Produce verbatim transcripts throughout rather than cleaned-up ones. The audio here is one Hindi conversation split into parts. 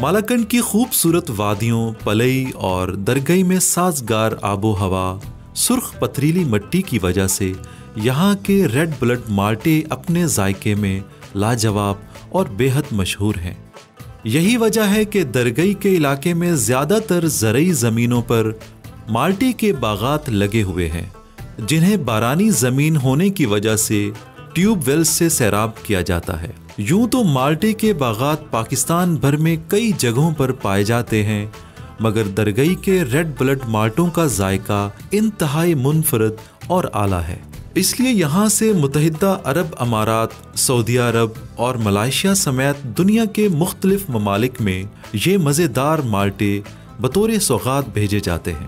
मालाकंड की खूबसूरत वादियों, पलई और दरगई में साजगार आबो हवा, सुर्ख पथरीली मिट्टी की वजह से यहाँ के रेड ब्लड माल्टे अपने जायके में लाजवाब और बेहद मशहूर हैं। यही वजह है कि दरगई के इलाके में ज़्यादातर ज़रई ज़मीनों पर माल्टे के बागात लगे हुए हैं, जिन्हें बारानी ज़मीन होने की वजह से ट्यूबवेल से सैराब किया जाता है। यूं तो माल्टे के बागात पाकिस्तान भर में कई जगहों पर पाए जाते हैं, मगर दरगई के रेड ब्लड माल्टों का जायका इंतहाई मुनफरद और आला है। इसलिए यहाँ से मुत्तहिदा अरब अमारात, सऊदी अरब और मलेशिया समेत दुनिया के मुख्तलिफ ममालिक में ये मज़ेदार माल्टे बतौर सौगात भेजे जाते हैं।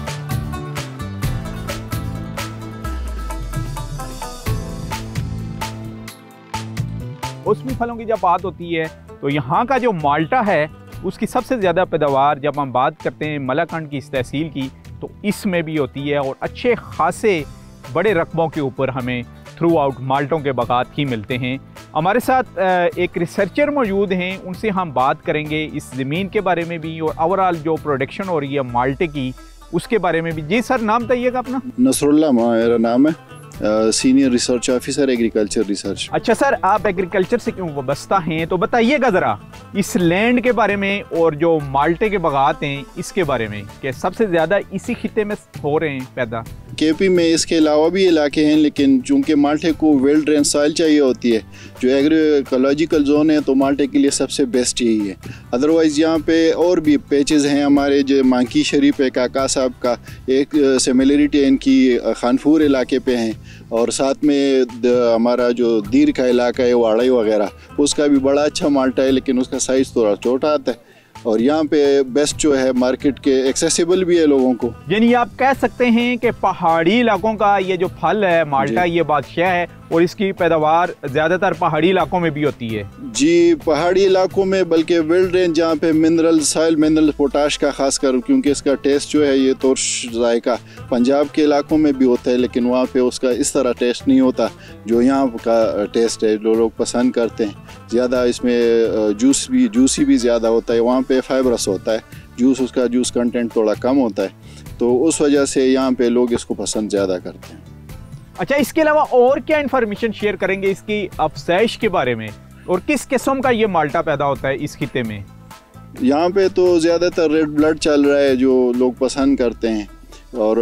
मौसमी फलों की जब बात होती है तो यहाँ का जो माल्टा है उसकी सबसे ज़्यादा पैदावार जब हम बात करते हैं मलाकंड की इस तहसील की तो इसमें भी होती है, और अच्छे खासे बड़े रकबों के ऊपर हमें थ्रू आउट माल्टों के बागात ही मिलते हैं। हमारे साथ एक रिसर्चर मौजूद हैं, उनसे हम बात करेंगे इस ज़मीन के बारे में भी और ओवरऑल जो प्रोडक्शन हो रही है माल्टे की उसके बारे में भी। जी सर, नाम बताइएगा अपना। नसरुल्लाह मेरा नाम है, senior research officer agriculture research. अच्छा सर, आप एग्रीकल्चर से क्यों वाबस्ता हैं, तो बताइएगा ज़रा इस लैंड के बारे में और जो माल्टे के बागात हैं इसके बारे में, कि सबसे ज़्यादा इसी खिते में हो रहे हैं पैदा। केपी में इसके अलावा भी इलाके हैं, लेकिन चूँकि माल्टे को वेल ड्रेन सॉइल चाहिए होती है, जो एग्रीकोलॉजिकल जोन है, तो माल्टे के लिए सबसे बेस्ट यही है। अदरवाइज़ यहाँ पे और भी पैचेस हैं हमारे, जो मांकी शरीफ है काका साहब का, एक सिमिलरिटी इनकी खानफूर इलाके पे हैं, और साथ में हमारा जो दीर का इलाका है वाड़ई वगैरह, उसका भी बड़ा अच्छा माल्टा है, लेकिन उसका साइज़ थोड़ा छोटा आता है। और यहाँ पे बेस्ट जो है मार्केट के एक्सेसिबल भी है लोगों को। यानी आप कह सकते हैं कि पहाड़ी इलाकों का ये जो फल है माल्टा, ये बादशाह है और इसकी पैदावार ज़्यादातर पहाड़ी इलाकों में भी होती है। जी, पहाड़ी इलाकों में, बल्कि वेल ड्रेन जहाँ पे मिनरल सॉइल, मिनरल पोटाश का खास कर, क्योंकि इसका टेस्ट जो है ये तुर्श जायका पंजाब के इलाकों में भी होता है, लेकिन वहाँ पे उसका इस तरह टेस्ट नहीं होता जो यहाँ का टेस्ट है, जो लोग पसंद करते हैं ज़्यादा। इसमें जूस भी जूसी भी ज़्यादा होता है, वहाँ पे फाइबरस होता है, जूस उसका जूस कंटेंट थोड़ा कम होता है, तो उस वजह से यहाँ पे लोग इसको पसंद ज़्यादा करते हैं। अच्छा, इसके अलावा और क्या इन्फॉर्मेशन शेयर करेंगे इसकी अफज़ाइश के बारे में, और किस किस्म का ये माल्टा पैदा होता है इस खिते में? यहाँ पे तो ज़्यादातर रेड ब्लड चल रहा है जो लोग पसंद करते हैं, और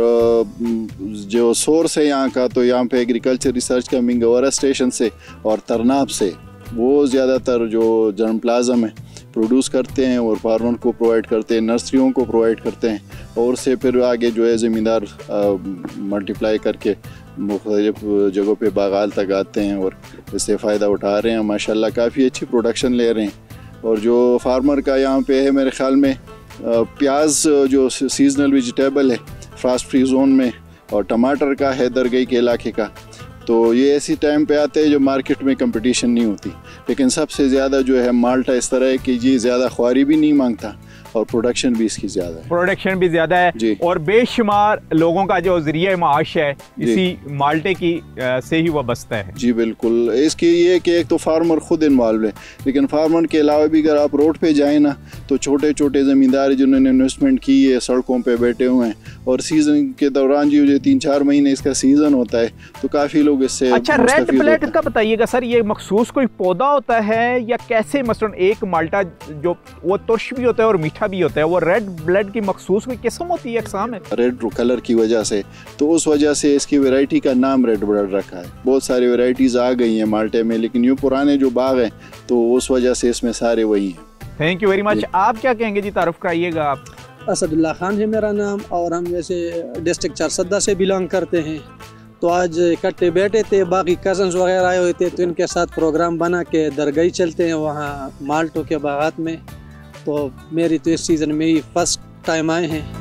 जो सोर्स है यहाँ का, तो यहाँ पे एग्रीकल्चर रिसर्च का मिंगवरा स्टेशन से और तरनाब से वो ज़्यादातर जो जर्मप्लाज्म है प्रोड्यूस करते हैं और फार्मर को प्रोवाइड करते हैं, नर्सरियों को प्रोवाइड करते हैं, और से फिर आगे जो है ज़मींदार मल्टीप्लाई करके मुख्तलिफ जगहों पे बागात तक आते हैं और इससे फ़ायदा उठा रहे हैं। माशाल्लाह काफ़ी अच्छी प्रोडक्शन ले रहे हैं। और जो फार्मर का यहाँ पे है, मेरे ख़्याल में प्याज जो सीजनल वेजिटेबल है फ्रास्ट फ्री जोन में, और टमाटर का है दरगई के इलाके का, तो ये ऐसी टाइम पे आते हैं जो मार्केट में कंपटीशन नहीं होती। लेकिन सबसे ज़्यादा जो है माल्टा इस तरह है कि ये ज़्यादा ख्वारी भी नहीं मांगता और प्रोडक्शन भी इसकी ज़्यादा है। प्रोडक्शन भी ज़्यादा है जी। और बेशुमार लोगों का जो ज़रिया माश है इसी माल्टे की आ, से ही वाबस्ता है। जी बिल्कुल। इसकी ये कि एक तो फार्मर खुद इन्वॉल्व है, लेकिन फार्मर के अलावा भी अगर आप रोड पे जाए ना, तो छोटे छोटे ज़मींदार जिन्होंने इन्वेस्टमेंट की है सड़कों पे बैठे हुए हैं, और सीज़न के दौरान जो तीन चार महीने इसका सीज़न होता है, तो काफ़ी लोग इससे। अच्छा, रेड ब्लड का बताइएगा सर, ये मखसूस कोई पौधा होता है या कैसे? मसलन एक माल्टा जो वो तुर्श भी होता है और मीठा भी होता है, वो रेड ब्लड की मखसूस कोई किस्म होती है, अक़साम है? रेड कलर की वजह से, तो उस वजह से इसकी वैरायटी का नाम रेड ब्लड रखा है। बहुत सारी वैरायटीज़ आ गई हैं माल्टे में, लेकिन यूँ पुराने जो बाग हैं तो उस वजह से इसमें सारे वही हैं। Thank you very much. आप क्या कहेंगे जी, तारुफ कराइएगा आप। असदुल्ला खान है मेरा नाम, और हम वैसे डिस्ट्रिक्ट चारसद्दा से बिलोंग करते हैं। तो आज इकट्ठे बैठे थे, बाकी कज़न्स वगैरह आए हुए थे, तो इनके साथ प्रोग्राम बना के दरगई चलते हैं वहाँ माल्टों के बागात में। तो मेरी तो इस सीज़न में ही फर्स्ट टाइम आए हैं।